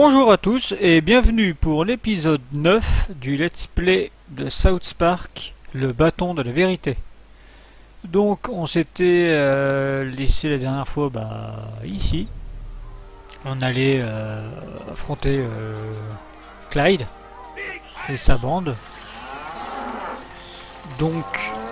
Bonjour à tous et bienvenue pour l'épisode 9 du Let's Play de South Park, le bâton de la vérité. Donc on s'était laissé la dernière fois ici. On allait affronter Clyde et sa bande. Donc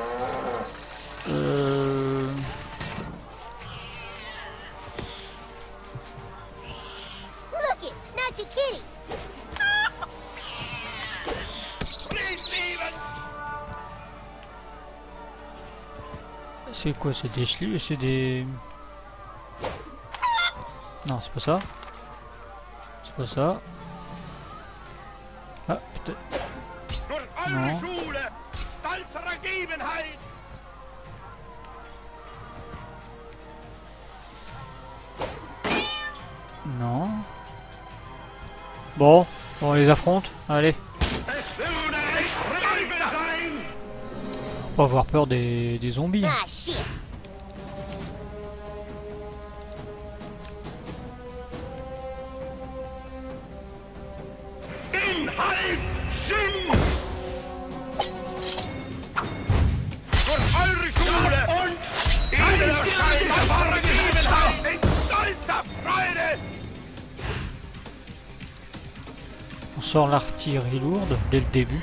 c'est quoi? C'est des chlus? C'est des... Non, c'est pas ça. C'est pas ça. Ah, peut-être... Non. Non. Bon, on les affronte. Allez. Faut pas avoir peur des zombies. On sort l'artillerie lourde dès le début.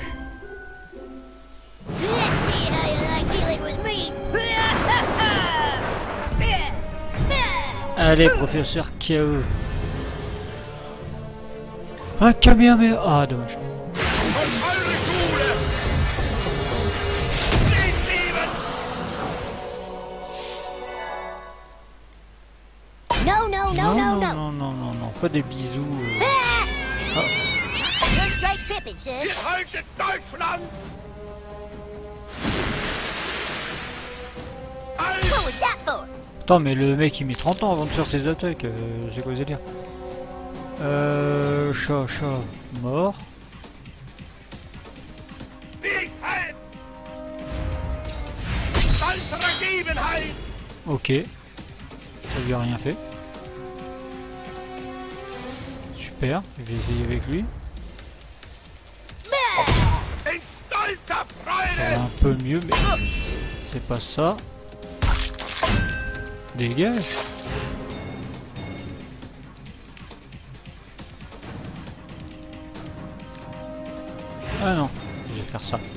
Allez, professeur KO. Un Kamehameha. Ah, dommage. Non, pas des bisous. Ah. Putain, mais le mec il met 30 ans avant de faire ses attaques, c'est quoi ça dire? Chat, mort. Ok, ça lui a rien fait. Super, je vais essayer avec lui. Ça va un peu mieux, mais c'est pas ça. Dégage. Ah non, je vais faire ça.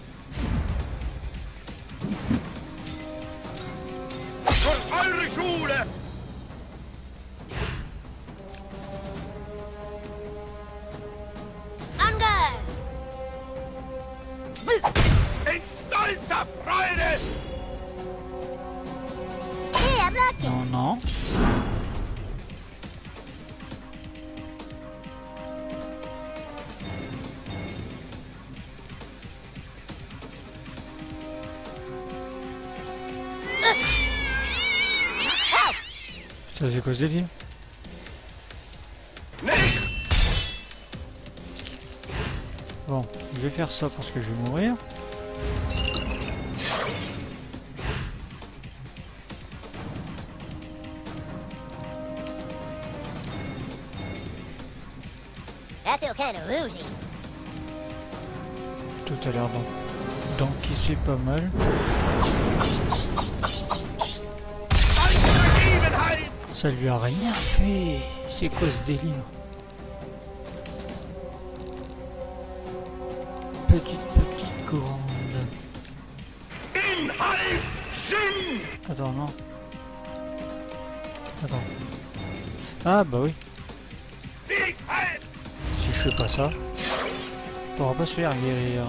Non. Ça c'est quoi ce délire? Bon, je vais faire ça parce que je vais mourir. Tout a l'air d'encaisser pas mal. Ça lui a rien fait. C'est quoi ce délire? Petite, grande. Attends, non. Attends. Ah bah oui. Si je fais pas ça, on pourra pas se faire guérir.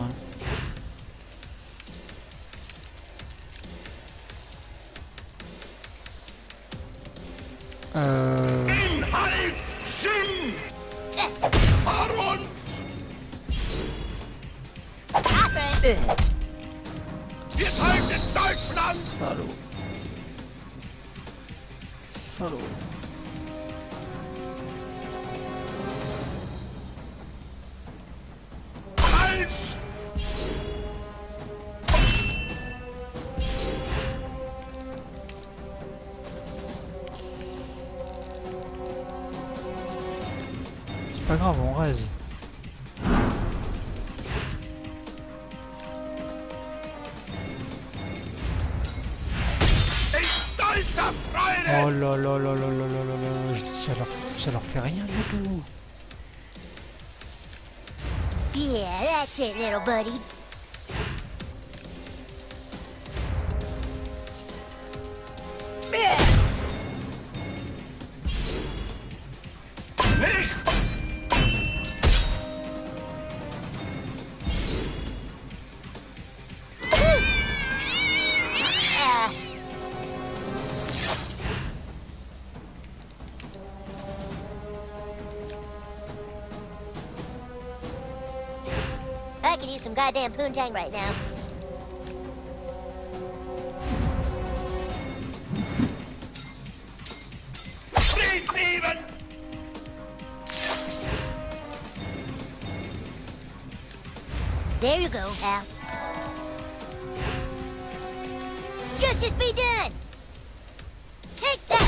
Salaud. pas grave, on raise. Oh là là là là là là là là, ça leur fait rien du tout. Yeah, that's it, little buddy. I could use some goddamn poontang right now. There you go, Al. Justice be done! Take that!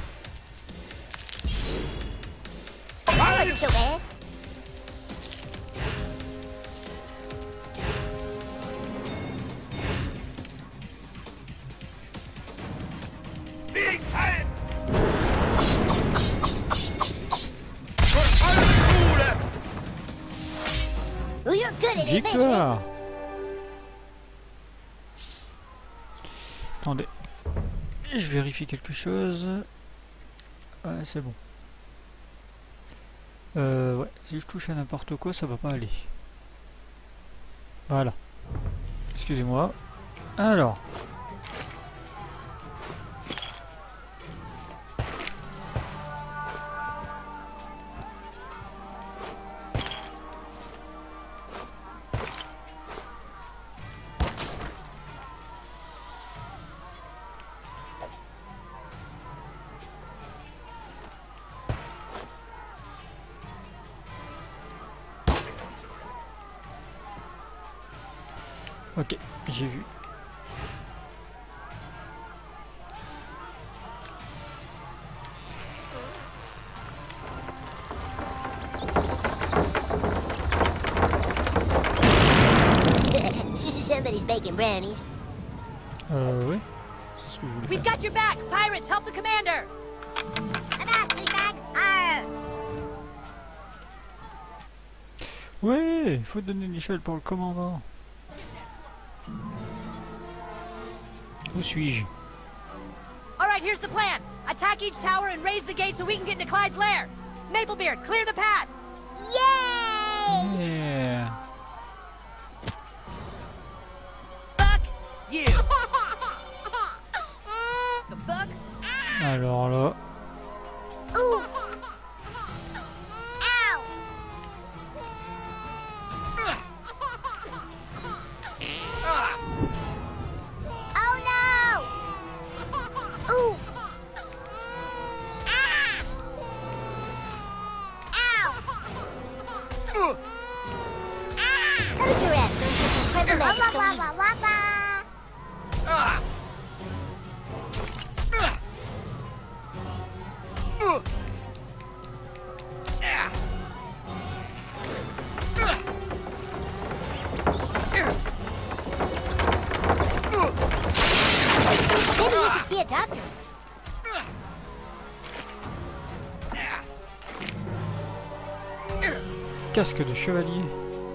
That wasn't so bad. Well, you're good at it, Victoire. Attendez. Je vérifie quelque chose. Ouais, c'est bon. Ouais, si je touche à n'importe quoi, ça va pas aller. Voilà. Excusez-moi. Alors. Ok, j'ai vu. Somebody's baking brownies. Ouais. C'est ce que je voulais We've faire. got your back! Pirates, help the commander! Ouais, il faut donner l'échelle pour le commandant. Où suis-je? Alright, here's the plan. Attack each tower and raise the gate so we can get into Clyde's lair. Maplebeard, clear the path! Yay! Yeah. Fuck you! The fuck? Alors là. Oof! Ow! Oh no! Oof! Ah! Ow! Ah! Go to your ass, man. Get some clever magic so easy. Maybe you should see a doctor. Casque de chevalier.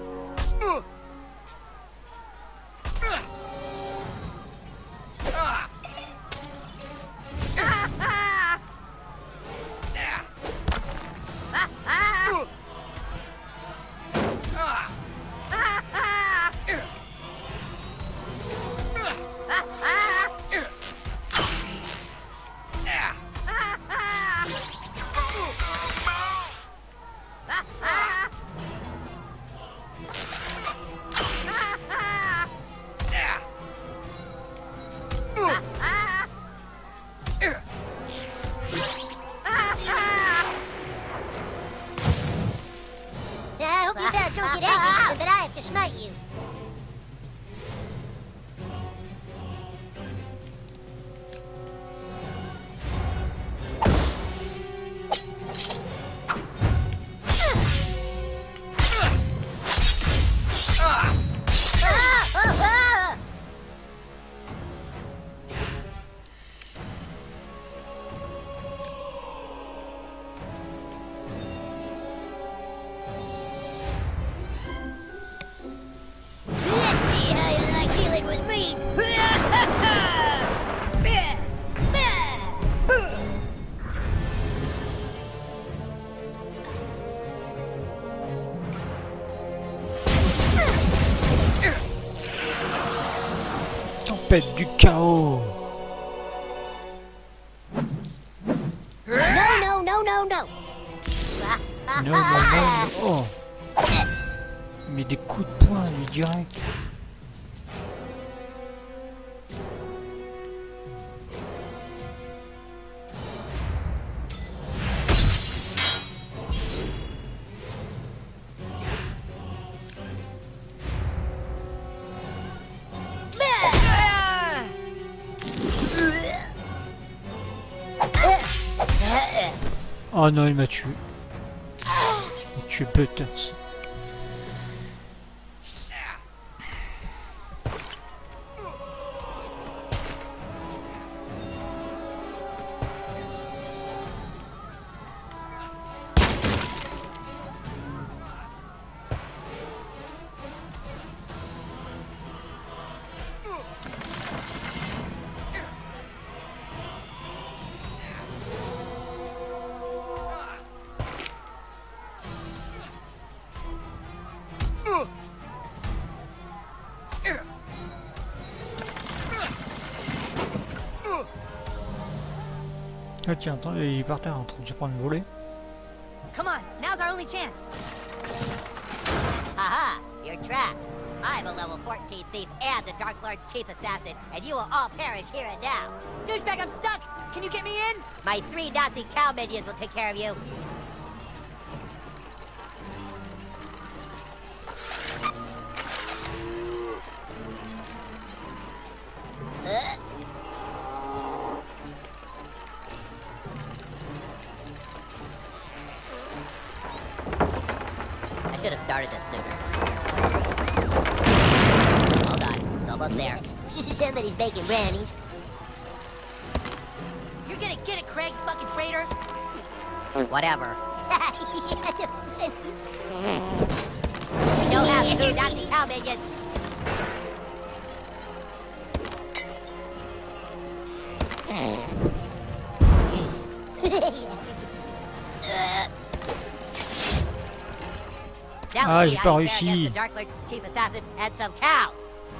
I hope you fellas don't get angry, but I have to smite you. tempête du chaos. No, no, no, no, no. Non, non, non. Oh. Mais des coups de poing, lui, direct. Oh non, il m'a tué. Il m'a tué Butters. Ah tiens, attends, il est par terre en train de se prendre une volée. Come on, now's our only chance. Aha, you're trapped. I'm a level 14 thief and the Dark Lord's chief assassin, and you will all perish here and now. Douchebag, I'm stuck. Can you get me in? My 3 Nazi cow minions will take care of you. I should have started this sooner. Hold on, it's almost there. Somebody's baking brownies. You're gonna get it, Craig, fucking traitor. Whatever. We don't have 2 Nazi cow minions. Ah, j'ai pas réussi. Dark Lord's chief assassin and some cows.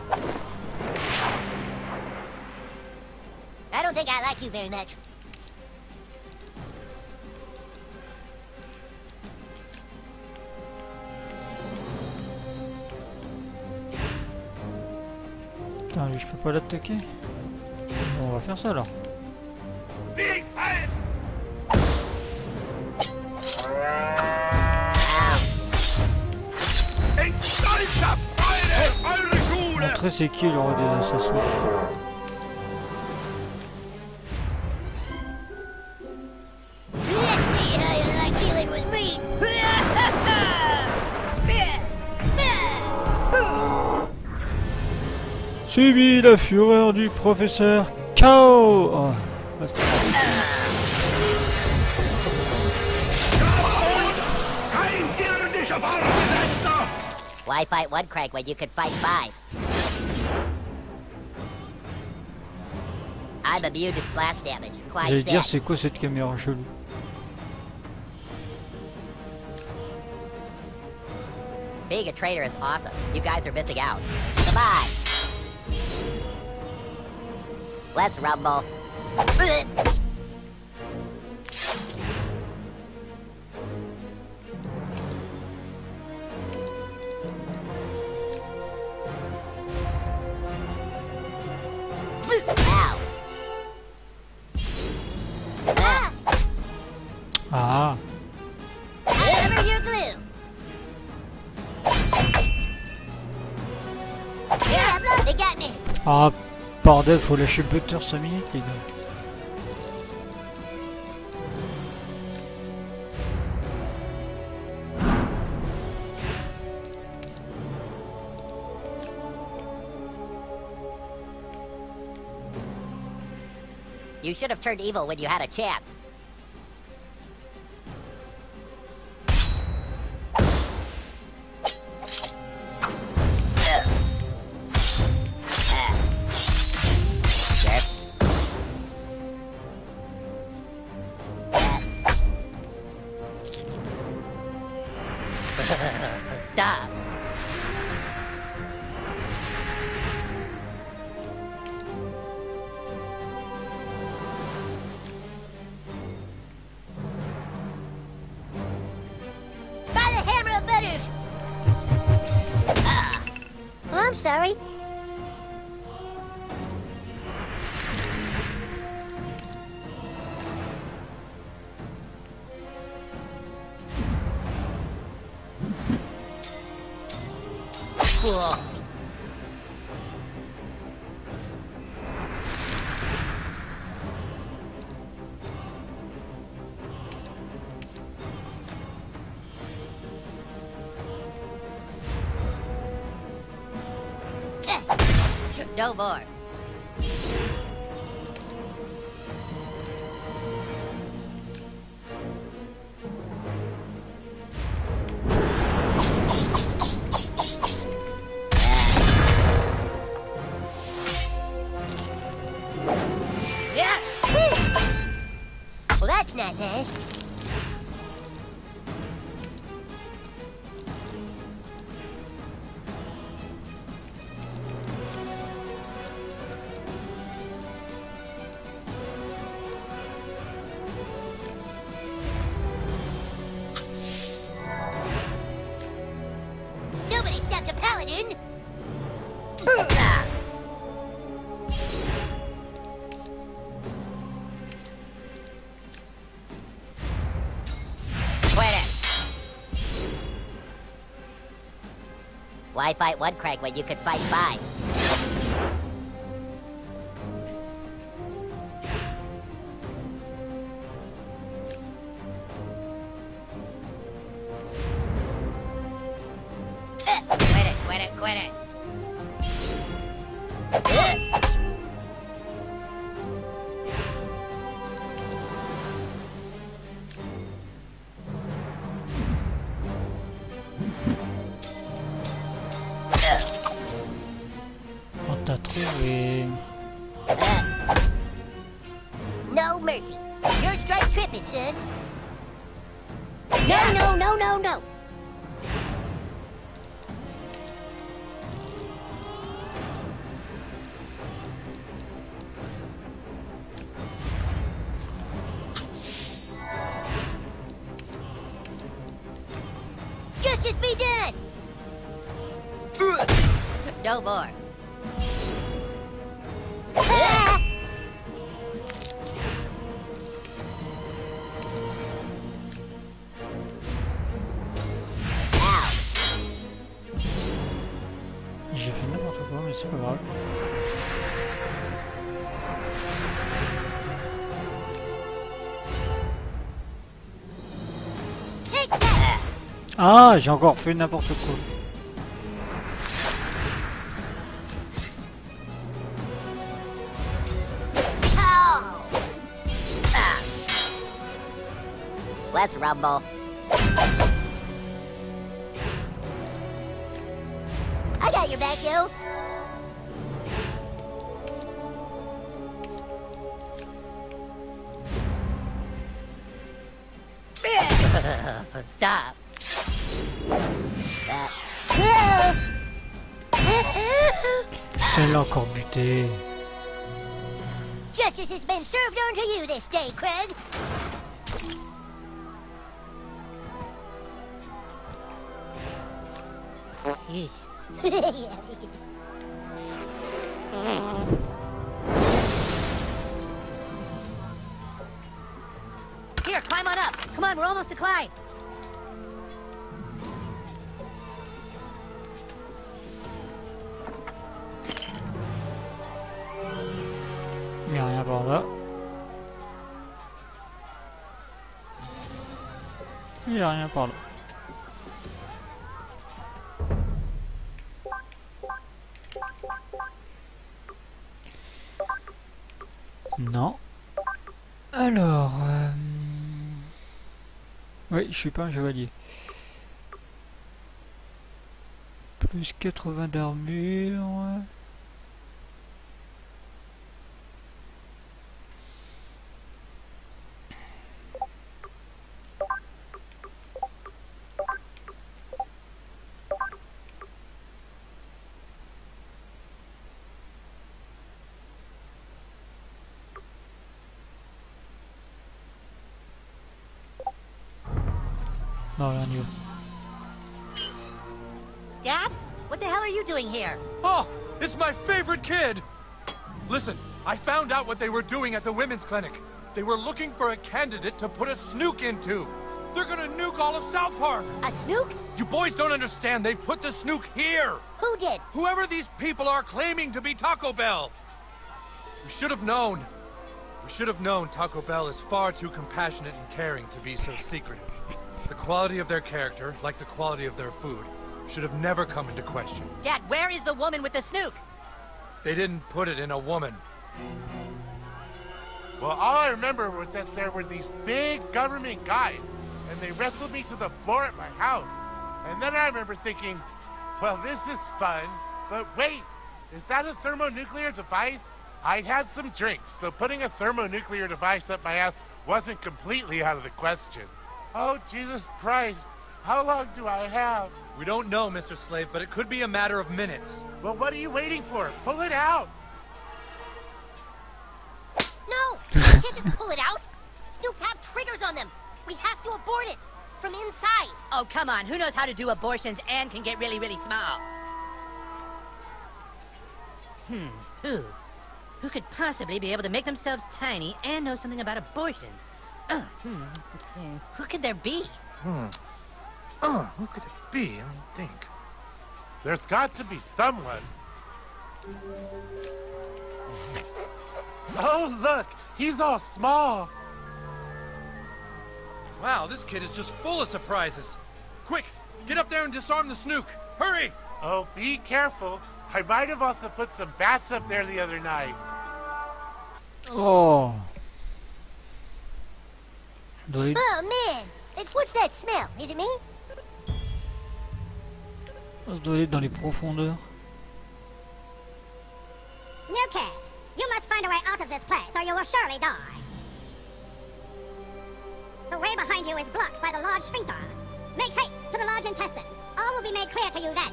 I don't think I like you very much. Putain, lui, je peux pas l'attaquer. Bon, on va faire ça alors. Montrer c'est qui le roi des assassins. Let's see how you like dealing with me. Subi la fureur du professeur Chaos. Oh, bah, c'était Why fight 1 Craig when you could fight 5? I'm immune to splash damage. Clyde J'allais dire said. c'est quoi cette caméra chelou. Being a traitor is awesome. You guys are missing out. Goodbye. Let's rumble. Ow. Ah, Cover your glue. Yeah, look, they got me. ah, bordel, faut lâcher Butter 5 minutes les gars. You should have turned evil when you had a chance. Stop. is. Oh, I'm sorry. Cool. No more. Yeah. Well, that's not nice. Nobody stepped a paladin. Quit it. Why fight one Craig when you could fight five? Quit it, quit it, quit it. On t'a trouvé. No mercy. Your strike tripping, son. No, no, no, no, no. Justice be done. No more. Ah! Ow. J'ai fait n'importe quoi, mais c'est pas grave. Take that. Ah, j'ai encore fait n'importe quoi. Oh. Ah. Let's rumble. I got your back, yo. Stop. Elle l'a encore buté. Justice has been served unto you this day, Craig. Here, climb on up. Come on, we're almost to Clyde. Il n'y a rien par là. Il n'y a rien par là. Non. Alors... Oui, je suis pas un chevalier. Plus 80 d'armure... Non, rien n'y va. Dad? What the hell are you doing here? Oh, it's my favorite kid! Listen, I found out what they were doing at the women's clinic. They were looking for a candidate to put a snook into. They're gonna nuke all of South Park. A snook? You boys don't understand. They've put the snook here. Who did? Whoever these people are claiming to be Taco Bell. We should have known. We should have known Taco Bell is far too compassionate and caring to be so secretive. The quality of their character, like the quality of their food, should have never come into question. Dad, where is the woman with the snook? They didn't put it in a woman. Well, all I remember was that there were these big government guys, and they wrestled me to the floor at my house. And then I remember thinking, well, this is fun, but wait, is that a thermonuclear device? I'd had some drinks, so putting a thermonuclear device up my ass wasn't completely out of the question. Oh, Jesus Christ, how long do I have? We don't know, Mr. Slave, but it could be a matter of minutes. Well, what are you waiting for? Pull it out! No! You can't just pull it out! Snooks have triggers on them! We have to abort it! From inside! Oh, come on. Who knows how to do abortions and can get really, really small? Who could possibly be able to make themselves tiny and know something about abortions? Let's see. Who could there be? Who could it be? Let me think. There's got to be someone. Oh, look! He's all small! Wow, this kid is just full of surprises. Quick, get up there and disarm the snook. Hurry! Oh, be careful. I might have also put some bats up there the other night. Oh. Doit- Oh man, what's that smell? Is it me? Ça doit être dans les profondeurs. No cat. You must find a way out of this place, or you will surely die. The way behind you is blocked by the large sphincter. Make haste to the large intestine. All will be made clear to you then.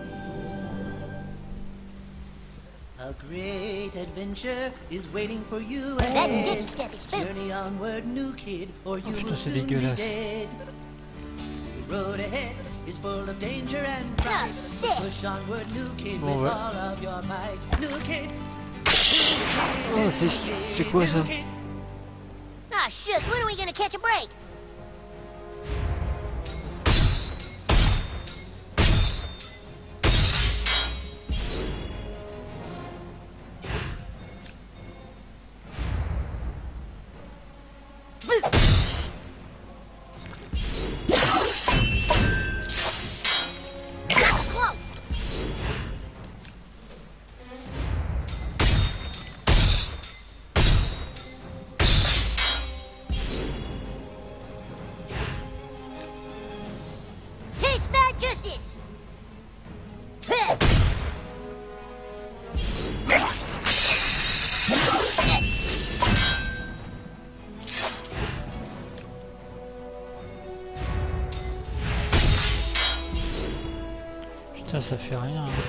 A great adventure is waiting for you That's ahead. Sticky Steppy Spook. Journey onward, new kid, or you putain, will c'est soon be dégueulasse. dead. The road ahead is full of danger and fright. shit. Push onward, new kid, Bon, with ouais. all of your might. New kid. Oh, c'est quoi ça? Ah, shucks, when are we gonna catch a break? Close. Taste bad justice. Putain, ça fait rien. Hein.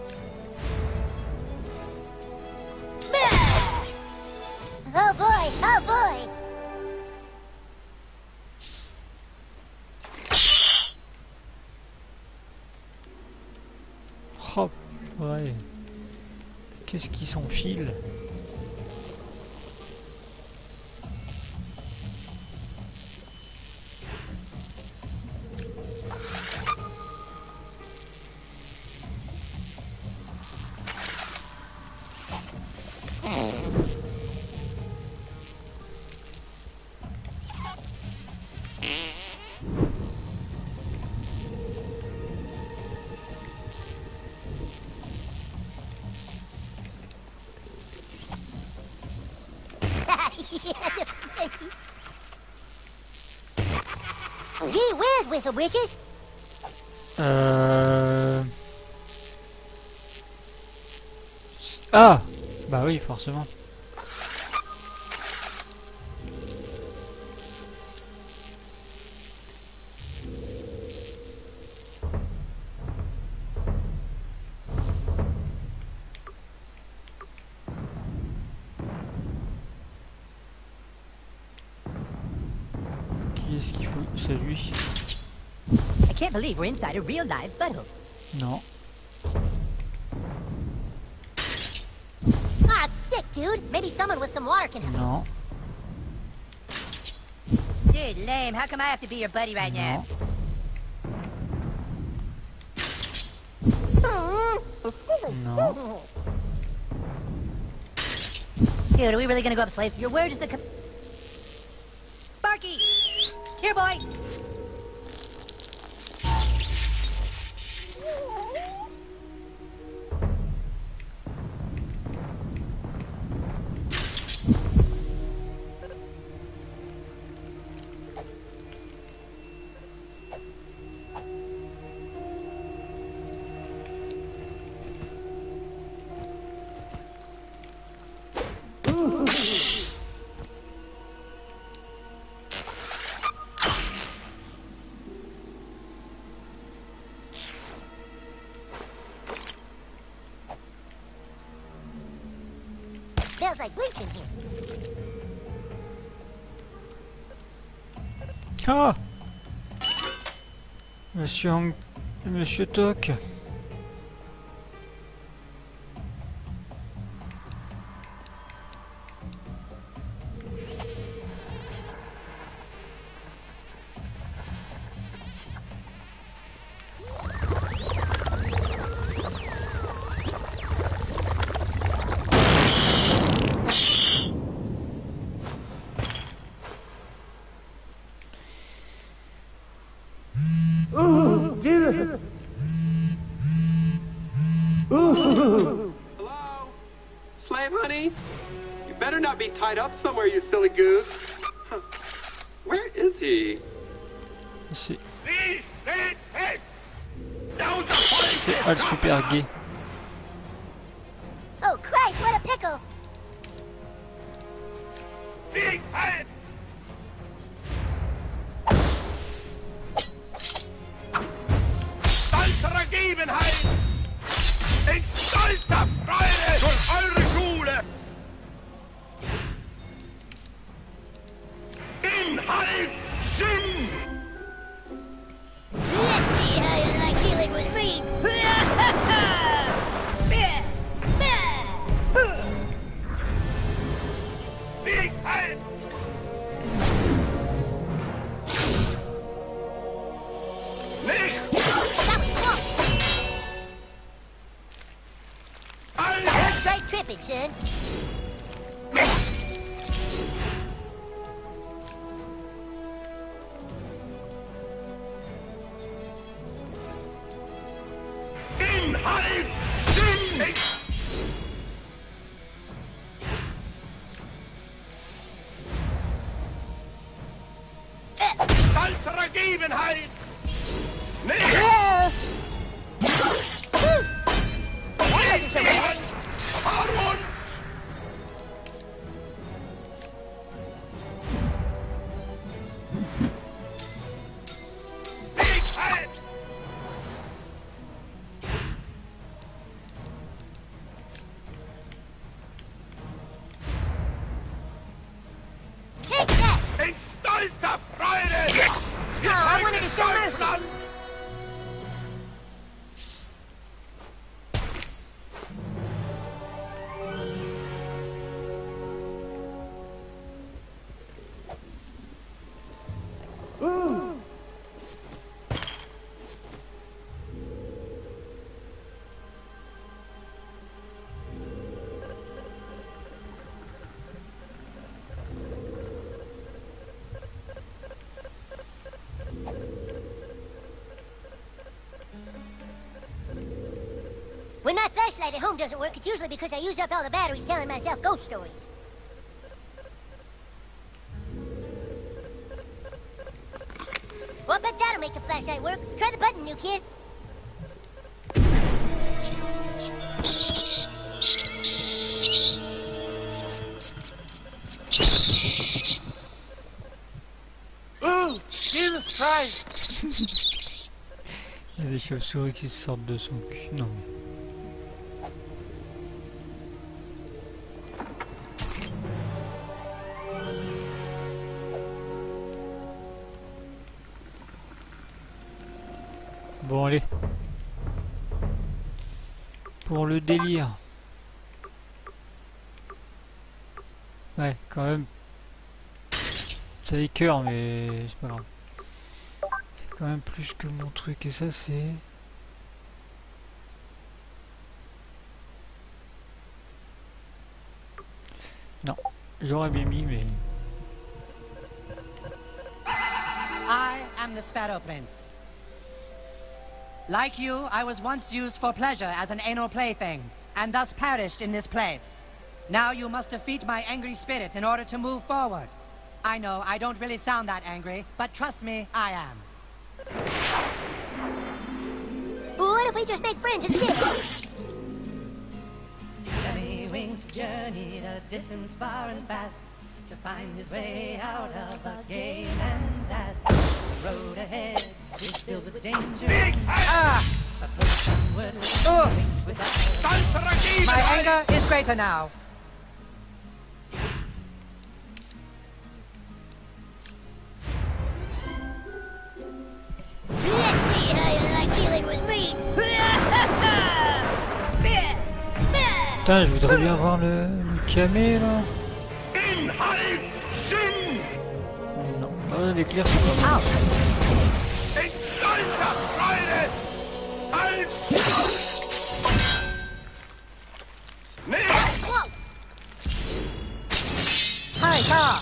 Oh boy, oh boy. Oh, ouais. Qu'est-ce qui s'enfile? Gee whiz, Whistle Britches. Ah! Bah oui, forcément. Qui est-ce qu'il faut? C'est lui. I can't believe we're inside a real live butthole. Non. Ah, sick, dude. Maybe someone with some water can help. Non. Dude, lame. How come I have to be your buddy right now? Non. Non. Dude, are we really gonna go up Slave? Where does the Sparky! Here, boy! Smells like bleach in here. Ah! Monsieur Toc. Hello? Slave honey? You better not be tied up somewhere, you silly goose. Huh. Where is he? C'est Al Super Gay. Oh, Christ, what a pickle! Stolzer Gegebenheit! In stolzer Freude durch eure Schule! Inhalt Sinn! Let's see how you like dealing with me! Siegheit! Nicht alle! You're straight tripping, son. Inhalt Sinn! Stolzer Gegebenheit! Nicht Harmon! Siegheit! Take that! In stolzer Freude! Oh, I wanted to show mercy. Deutschland! When my flashlight at home doesn't work, it's usually because I used up all the batteries telling myself ghost stories. Well, I bet that'll make the flashlight work. Try the button, new kid. Ooh, Jesus Christ! Il y a des chauves-souris qui sortent de son cul. Non mais... Bon allez. pour le délire. Ouais, quand même. Ça écœure, mais c'est pas grave. C'est quand même plus que mon truc, et ça c'est... Non, j'aurais bien mis, mais... I am the Sparrow Prince. Like you, I was once used for pleasure as an anal plaything, and thus perished in this place. Now you must defeat my angry spirit in order to move forward. I know, I don't really sound that angry, but trust me, I am. What if we just make friends instead? Lemmiwinks journeyed a distance far and fast to find his way out of a gay man's ass. The road ahead is filled with danger. A close onward links without. My anger is greater now. Let's see how you like dealing with me. Putain, je voudrais bien voir le camé là. Non, ah, l'éclair c'est pas mal. Hi, car!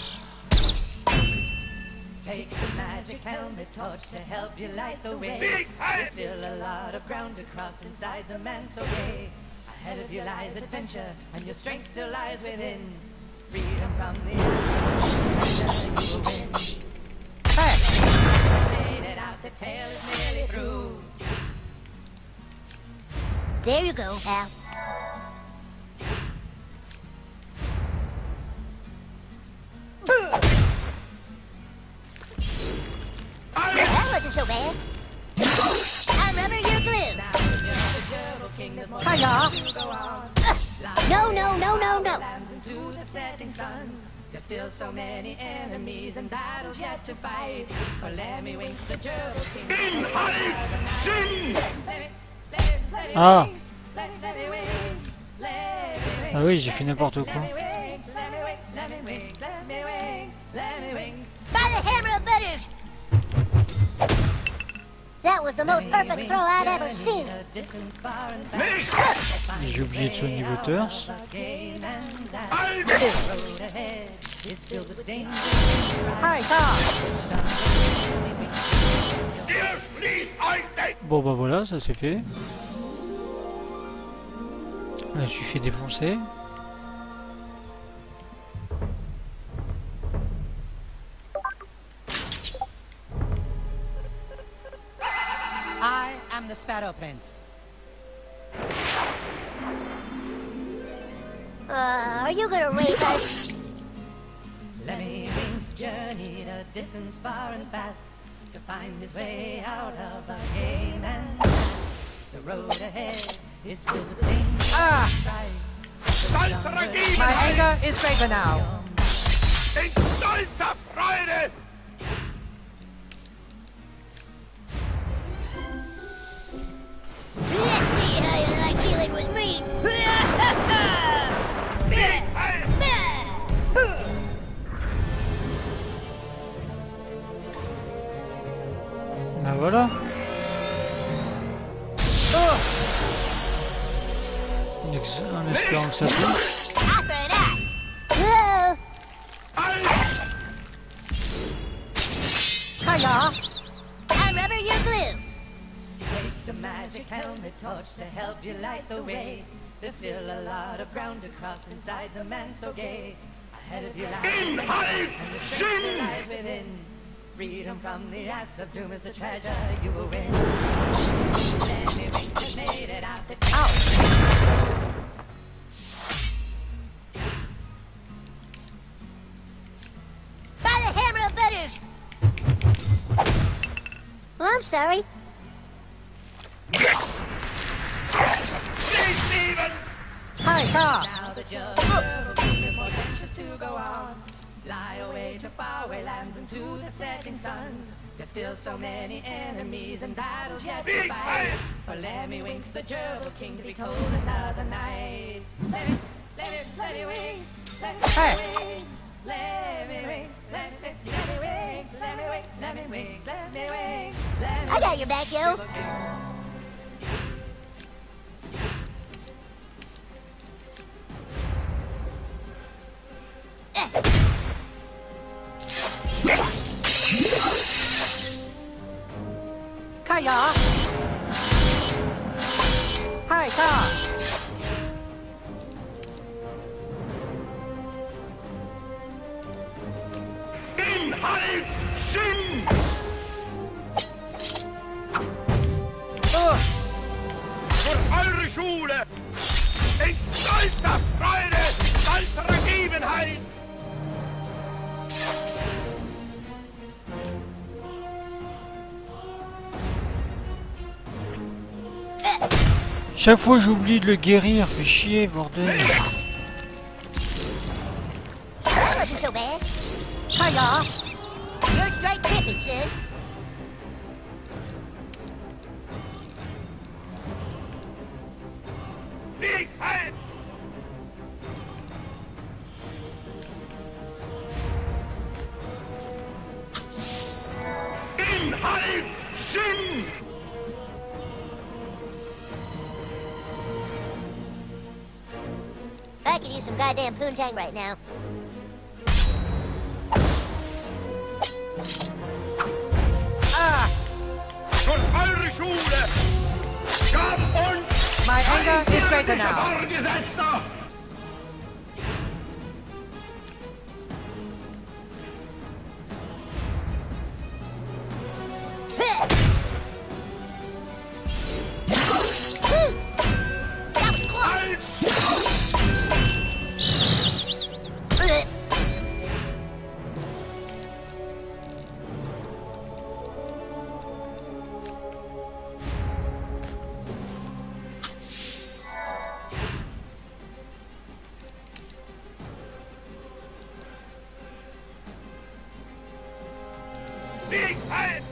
Take the magic helmet torch to help you light the way. There's still a lot of ground to cross inside the Mansoray. Ahead of you lies adventure, and your strength still lies within. Freedom from the answer, you will win. Hey! Made it out, the tale is nearly through. There you go, Al. That wasn't so bad. I remember your glue. Hiya! No. Into the setting sun. There's still so many enemies and battles yet to fight. For Lemmiwinks, the Gerbil King. Ah. Ah oui, j'ai fait n'importe quoi. By the hammer of Butters! That was the most perfect throw I've ever seen. J'ai oublié de soigner Butters. Bon bah voilà, ça c'est fait. Je me suis fait défoncer. I am the Sparrow Prince. Are you gonna raise us? Lemmiwinks journeyed a distance far and fast to find his way out of a gay man's path. The road ahead is filled with danger. My anger is greater now. Let's see how you like dealing with me. Ah voilà. En espérant que ça touche. Whoa! Hiya! I remember your glue. Take the magic helmet torch to help you light the way. There's still a lot of ground to cross inside the man so gay. Ahead of you lies adventure, and the strength still lies within. Freedom from the ass of doom is the treasure you will win. Lemmiwinks has made it out the By the hammer of Butters. Oh, I'm sorry. Hi, now the Gerbil King has more adventures to go on. Fly away to faraway lands and to the setting sun. There's still so many enemies and battles yet to fight. for Lemmy Winks, the gerbil king, to be told another night. Lemmy Winks, Lemmy Winks, Lemmy Winks, Lemmy Winks, Lemmy Winks, Lemmy Winks, Lemmy Winks, Lemmy I got your back, yo. Kaya! Hi, Ka! Inhalt! Sinn! Für eure Schule! In stolzer Freude, stolzer Ergebenheit! Chaque fois j'oublie de le guérir, fait chier, bordel. That wasn't so bad. Kaya! You're straight tipping, son. Siegheit! Inhalt! Sinn! I could use some goddamn poontang right now. Für eure Schule! Gab uns My anger is greater now. Vorgesetzter! That was close. Siegheit!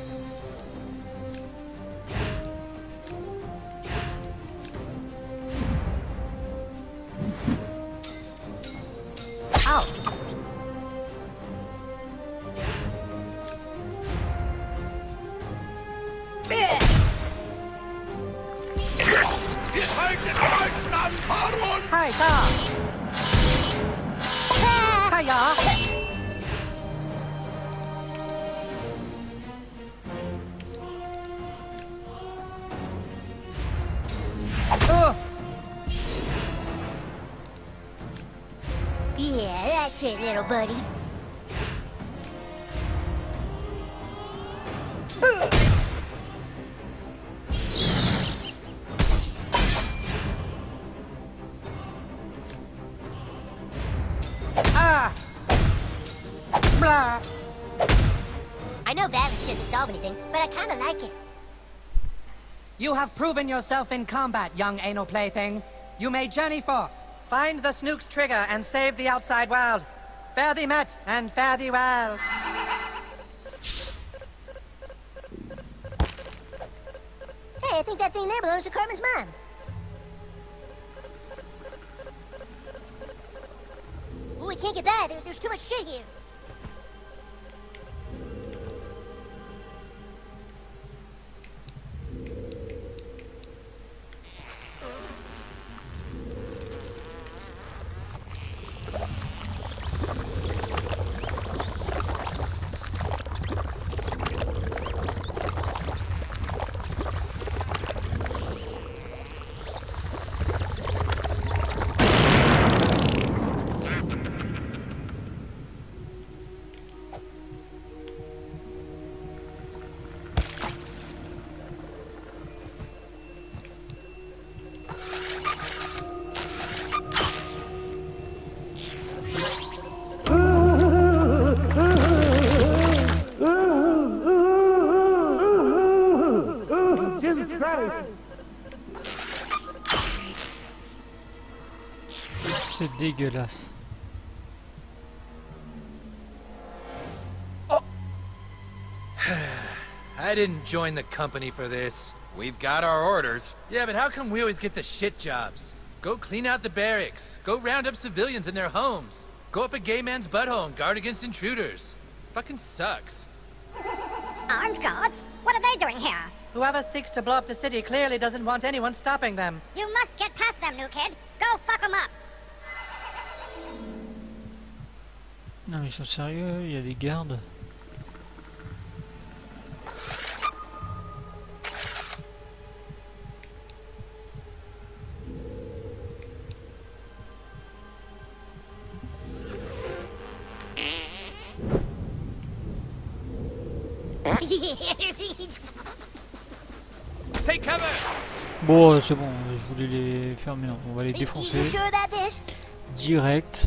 Oh, Wir halten Deutschland vor uns! Hi, Ka! Kaya! yeah, that's it, little buddy. Ah! Blah! I know violence doesn't solve anything, but I kind of like it. You have proven yourself in combat, young anal plaything. You may journey forth, find the Snook's trigger, and save the outside world. Fare thee met, and fare thee well. Hey, I think that thing there belongs to Carmen's mom. Well, we can't get by. There's too much shit here. C'est dégueulasse. I didn't join the company for this. We've got our orders. Yeah, but how come we always get the shit jobs? Go clean out the barracks. Go round up civilians in their homes. Go up a gay man's butthole and guard against intruders. Fucking sucks. Armed guards? What are they doing here? Whoever seeks to blow up the city clearly doesn't want anyone stopping them. You must get past them, new kid. Go fuck them up. Non mais ils sont sérieux, il y a des gardes. Take cover! Bon, c'est bon, je voulais les faire, mais non, on va les défoncer. You sure about this? Direct.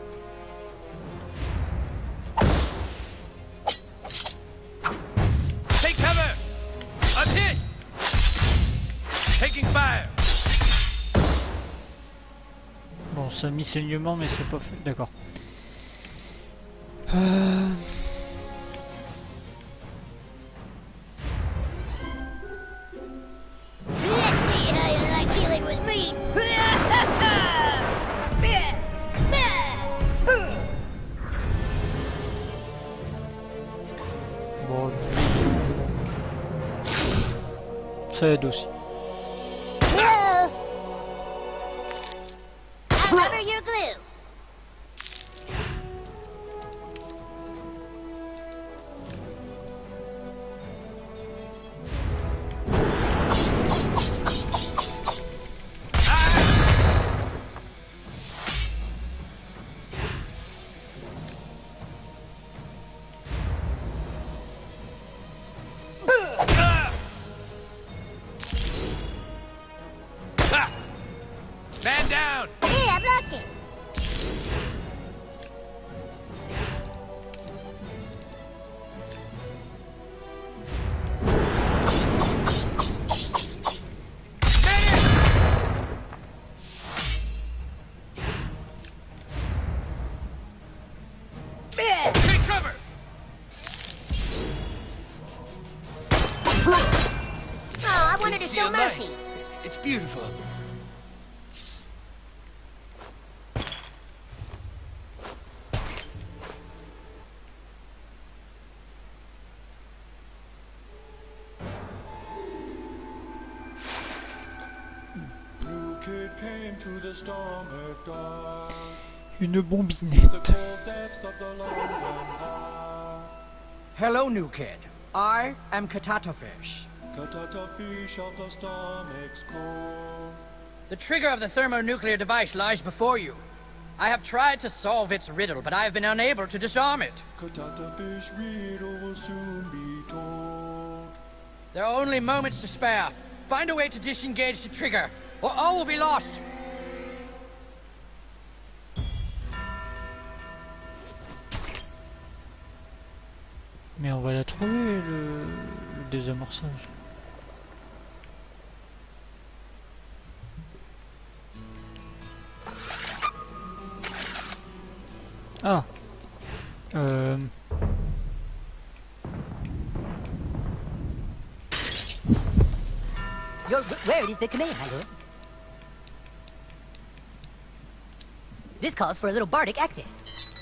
Take cover! I'm hit! Taking fire! Bon, ça a mis saignement, mais c'est pas fait. D'accord. Let's see how you like dealing with me. Bon. Ça aide aussi. I'll cover your glue. Man down! Hey, I blocked it. Take cover! Oh, I wanted to See show a light. mercy. It's beautiful. New kid came to the storm dark, Une bombinette. the cold depths of the London heart. Hello, new kid. I am Katatafish. Katata fish of the stomach's cold. The trigger of the thermonuclear device lies before you. I have tried to solve its riddle, but I have been unable to disarm it. Katata fish riddle will soon be told. There are only moments to spare. Find a way to disengage the trigger, or all will be lost. Mais on va la trouver, le désamorçage. Ah. Where is the command, my lord? This calls for a little bardic access.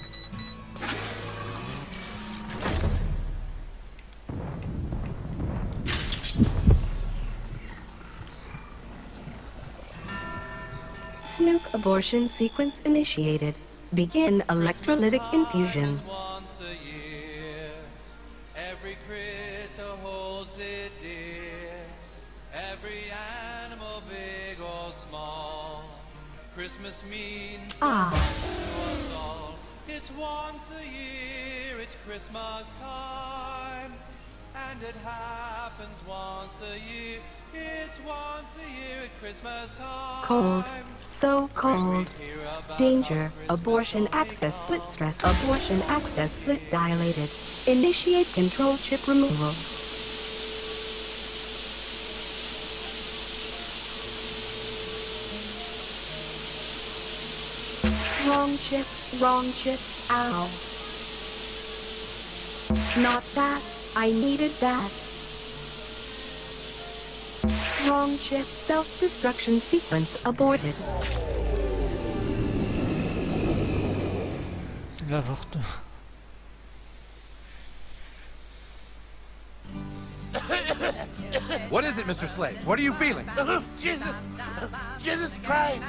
Snook abortion sequence initiated. Begin electrolytic infusion. Once a year, every critter holds it dear. Every animal, big or small. Christmas means so much to us all. It's once a year, it's Christmas time. And it happens once a year. It's once a year at Christmas time. Cold. So cold. Danger. Abortion access slit stress. Abortion access slit dilated. Initiate control chip removal. Wrong chip. Wrong chip. Ow. Not that. I needed that. Wrong chip. Self-destruction sequence aborted. L'avorte. What is it, Mr. Slave? What are you feeling? Jesus! Jesus Christ!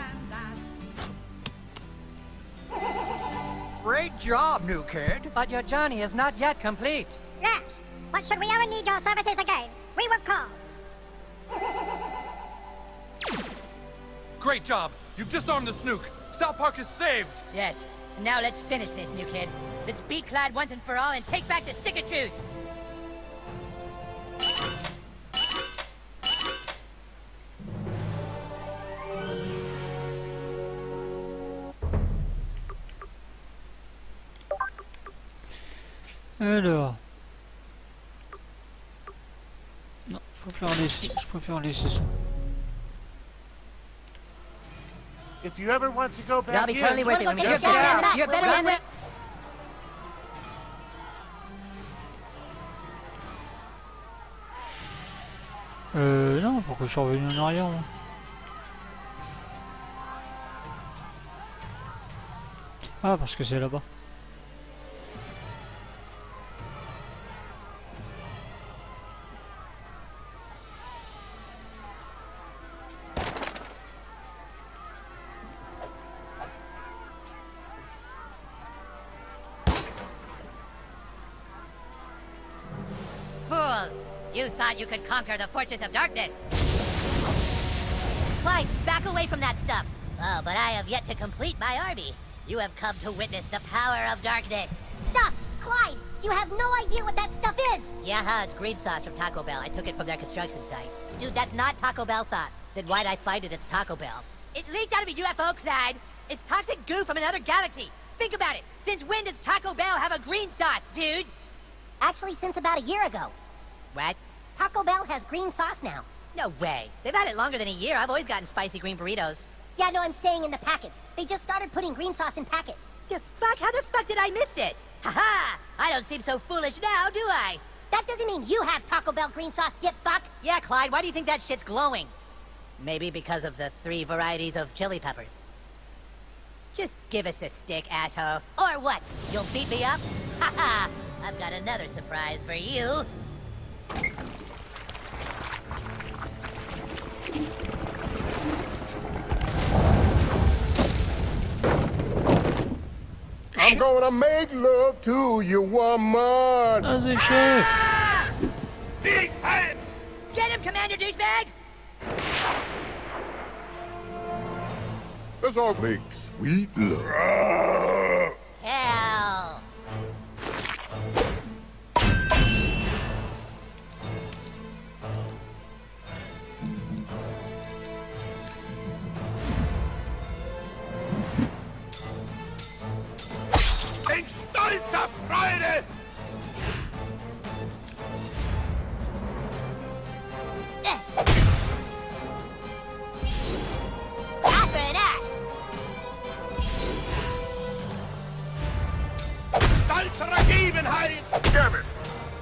Great job, new kid. But your journey is not yet complete. Yes, but should we ever need your services again, we will call. Great job. You've disarmed the Snook. South Park is saved. Yes. Now let's finish this, new kid. Let's be Clyde once and for all and take back the Stick of Truth. Alors. Non, je préfère laisser ça. If you ever want to go back I'll be totally in, worth it when we just get get out. You're better than that. Non, pourquoi je suis revenu en arrière moi? Ah, parce que c'est là-bas. Fools! You thought you could conquer the Fortress of Darkness! Clyde, back away from that stuff! Oh, but I have yet to complete my army. You have come to witness the power of darkness. Stop! Clyde! You have no idea what that stuff is! Yeah, it's green sauce from Taco Bell. I took it from their construction site. Dude, that's not Taco Bell sauce. Then why'd I find it at the Taco Bell? It leaked out of a UFO, Clyde! It's toxic goo from another galaxy! Think about it! Since when does Taco Bell have a green sauce, dude? Actually, since about a year ago. What? Taco Bell has green sauce now. No way. They've had it longer than a year. I've always gotten spicy green burritos. Yeah, no, I'm saying in the packets. They just started putting green sauce in packets. The fuck? How the fuck did I miss this? Haha! I don't seem so foolish now, do I? That doesn't mean you have Taco Bell green sauce, dip fuck. Yeah, Clyde, why do you think that shit's glowing? Maybe because of the 3 varieties of chili peppers. Just give us the stick, asshole. Or what? You'll beat me up? Haha! I've got another surprise for you. I'm gonna make love to you, woman. Vas-y, chef. Big head. Get him, Commander Douchebag! Let's all make sweet love. Hell! In stolzer Freude. After that! Stolzer Ergebenheit. Damn it.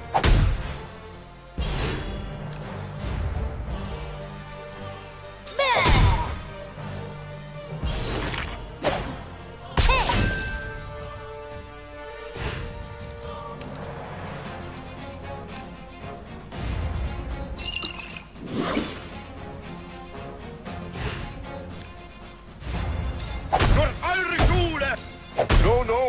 Durch eure Schule. No, no.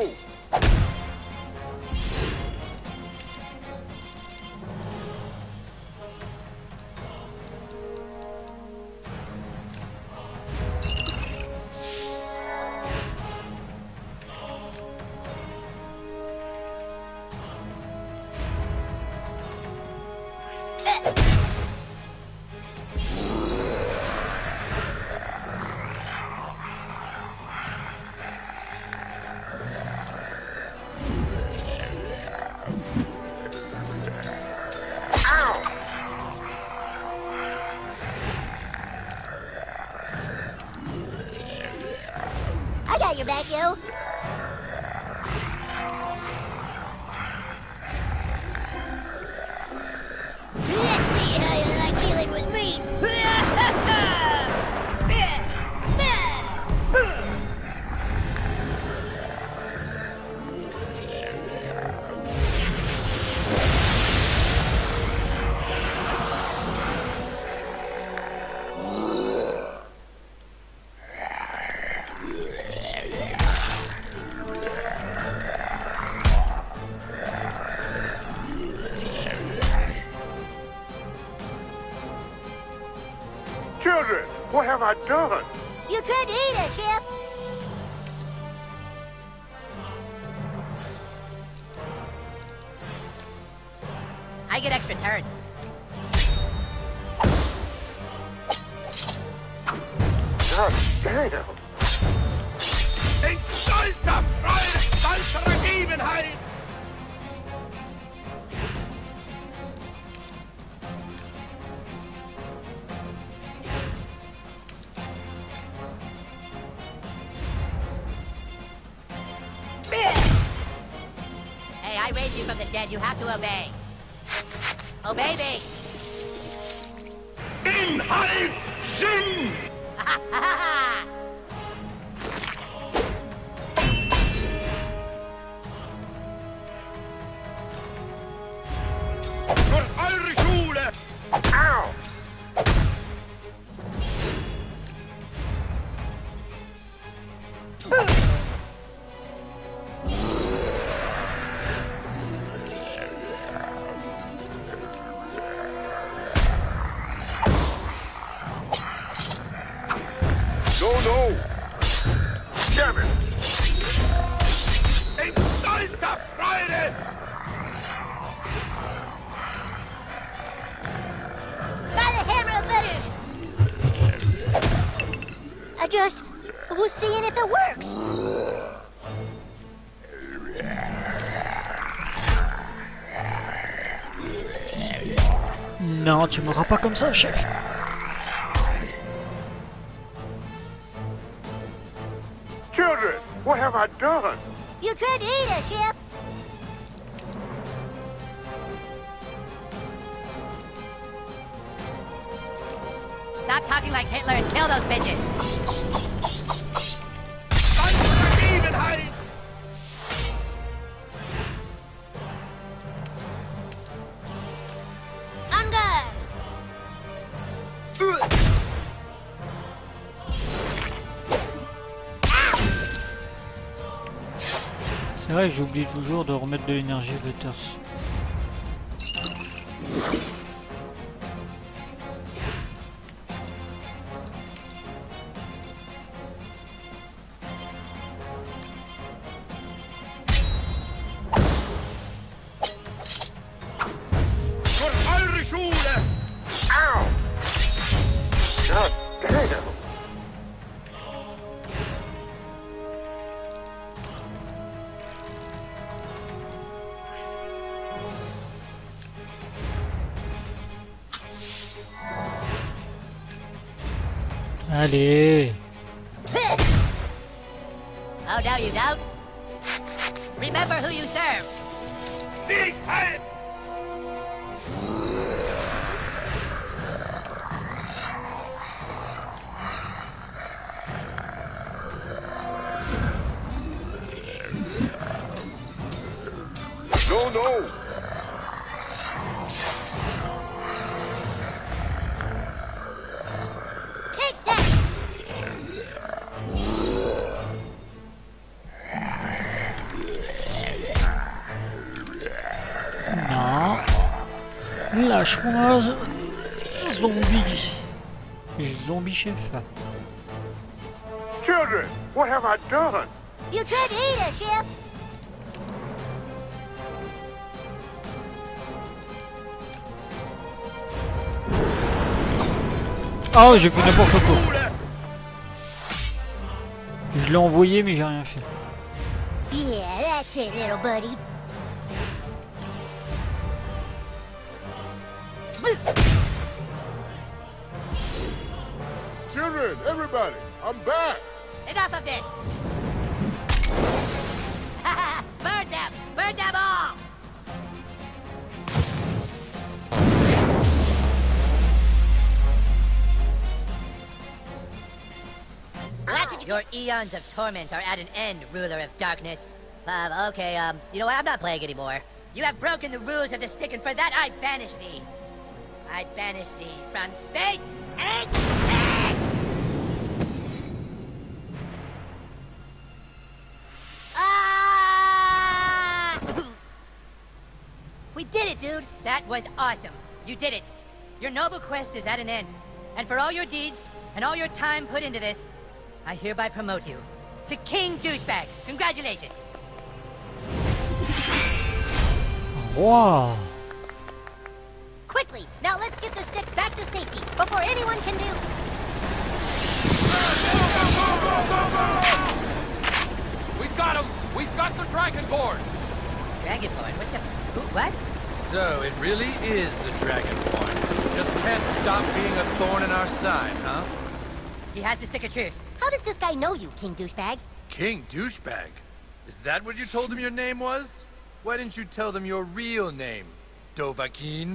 I got your back, yo. Let's see how you like dealing with me. Children, what have I done? You tried to eat us, Chef. I get extra turns. God damn. Ich stolzer Freude, stolzer Ergebenheit! Hey, I raised you from the dead. You have to obey. Obey me. Inhalt Sinn! Für eure Schule! Ow! No! Damn it! Ich stolzer Freude! By the hammer of fetish! I just was seeing if it works. Non, tu m'auras pas comme ça, chef. Children, what have I done? You tried to eat us, Chef. Stop talking like Hitler and kill those bitches. Stolzer Ergebenheit! On guard. C'est vrai, j'oublie toujours de remettre de l'énergie au Butters. Für eure Schule! Ow! God damn! Allez. Oh, no, you don't? Remember who you serve. Sieg heil! No! Take that. Non. Lâche-moi, zombie. Zombie chef. Children, what have I done? You tried to eat us, Chef. Oh, j'ai fait n'importe quoi. Je l'ai envoyé, mais j'ai rien fait. Yeah, that's it, little buddy. Children, everybody, I'm back! Enough of this. Burn them! Burn them all! Your eons of torment are at an end, ruler of darkness. Okay, you know what? I'm not playing anymore. You have broken the rules of the stick, and for that I banish thee. I banish thee from space and time! Ah! We did it, dude! That was awesome. You did it. Your noble quest is at an end. And for all your deeds and all your time put into this, I hereby promote you to King Douchebag. Congratulations. Wow. Quickly, now let's get the stick back to safety before anyone can do... We've got him! We've got the Dragonborn! Dragonborn? What the... What? So, it really is the Dragonborn. Just can't stop being a thorn in our side, huh? He has the stick of truth. How does this guy know you, King Douchebag? King Douchebag? Is that what you told him your name was? Why didn't you tell them your real name, Dovahkiin?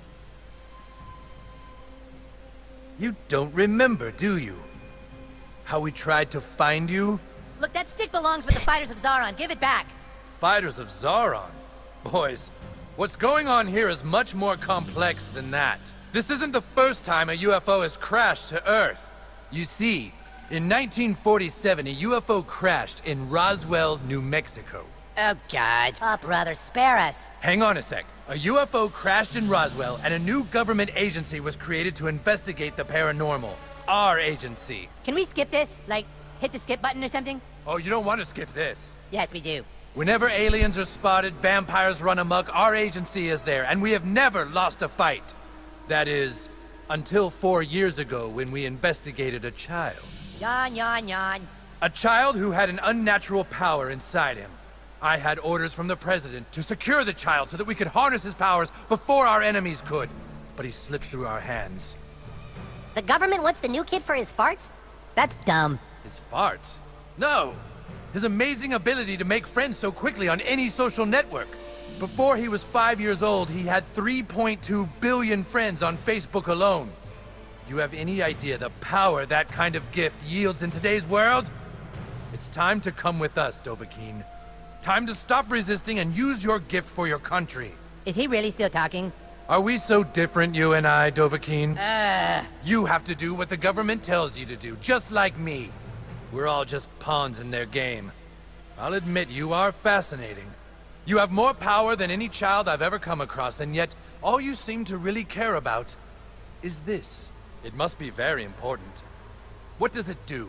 You don't remember, do you? How we tried to find you? Look, that stick belongs with the Fighters of Zaron. Give it back. Fighters of Zaron? Boys, what's going on here is much more complex than that. This isn't the first time a UFO has crashed to Earth. You see, in 1947, a UFO crashed in Roswell, New Mexico. Oh, God. Oh, brother, spare us. Hang on a sec. A UFO crashed in Roswell, and a new government agency was created to investigate the paranormal. Our agency. Can we skip this? Like, hit the skip button or something? Oh, you don't want to skip this. Yes, we do. Whenever aliens are spotted, vampires run amok, our agency is there, and we have never lost a fight. That is, until 4 years ago when we investigated a child. Yawn, yawn, yawn. A child who had an unnatural power inside him. I had orders from the president to secure the child so that we could harness his powers before our enemies could. But he slipped through our hands. The government wants the new kid for his farts? That's dumb. His farts? No! His amazing ability to make friends so quickly on any social network. Before he was 5 years old, he had 3.2 billion friends on Facebook alone. Do you have any idea the power that kind of gift yields in today's world? It's time to come with us, Dovahkiin. Time to stop resisting and use your gift for your country. Is he really still talking? Are we so different, you and I, Dovahkiin? You have to do what the government tells you to do, just like me. We're all just pawns in their game. I'll admit you are fascinating. You have more power than any child I've ever come across, and yet all you seem to really care about is this. It must be very important. What does it do?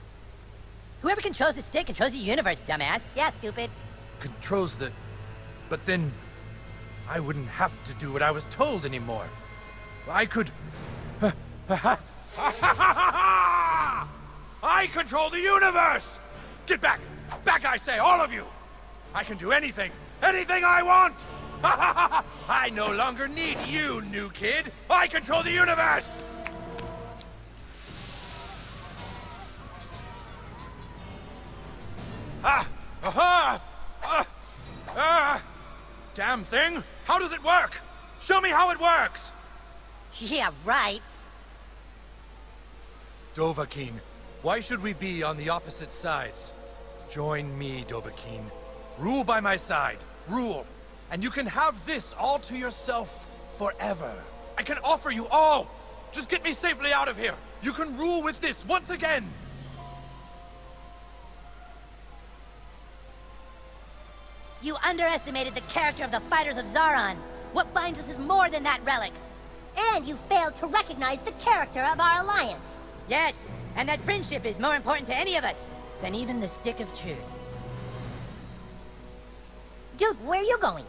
Whoever controls the stick controls the universe, dumbass. Yeah, stupid. Controls the... But then... I wouldn't have to do what I was told anymore. I could... I control the universe! Get back! Back, I say, all of you! I can do anything! Anything I want! I no longer need you, new kid! I control the universe! Damn thing! How does it work? Show me how it works! Yeah, right. Dovahkiin, why should we be on the opposite sides? Join me, Dovahkiin. Rule by my side. Rule. And you can have this all to yourself forever. I can offer you all! Just get me safely out of here! You can rule with this once again! You underestimated the character of the Fighters of Zaron. What binds us is more than that relic. And you failed to recognize the character of our alliance. Yes, and that friendship is more important to any of us than even the stick of truth. Dude, where are you going?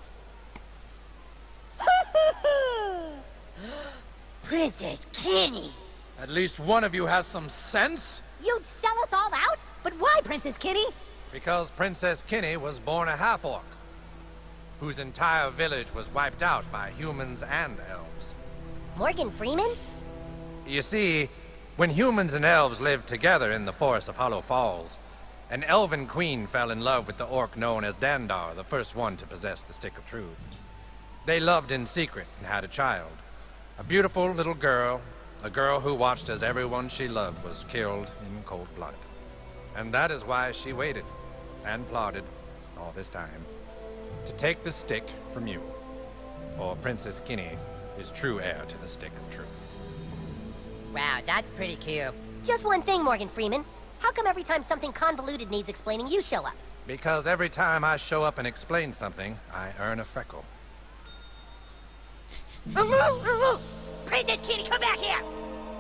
Princess Kenny! At least one of you has some sense? You'd sell us all out? But why, Princess Kenny? Because Princess Kenny was born a half-orc, whose entire village was wiped out by humans and elves. Morgan Freeman? You see, when humans and elves lived together in the forest of Hollow Falls, an elven queen fell in love with the orc known as Dandar, the first one to possess the Stick of Truth. They loved in secret and had a child. A beautiful little girl, a girl who watched as everyone she loved was killed in cold blood. And that is why she waited and plotted all this time to take the stick from you. For Princess Kenny is true heir to the Stick of Truth. Wow, that's pretty cute. Just one thing, Morgan Freeman. How come every time something convoluted needs explaining, you show up? Because every time I show up and explain something, I earn a freckle. Princess Kenny, come back here!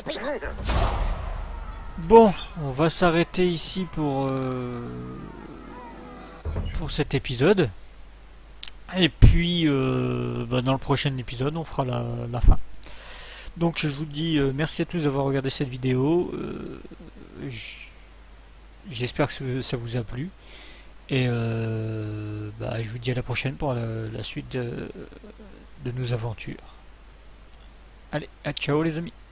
Bon, on va s'arrêter ici pour cet épisode. Et puis, dans le prochain épisode, on fera la fin. Donc, je vous dis merci à tous d'avoir regardé cette vidéo. J'espère que ça vous a plu. Et je vous dis à la prochaine pour la suite de nos aventures. Allez, ciao les amis.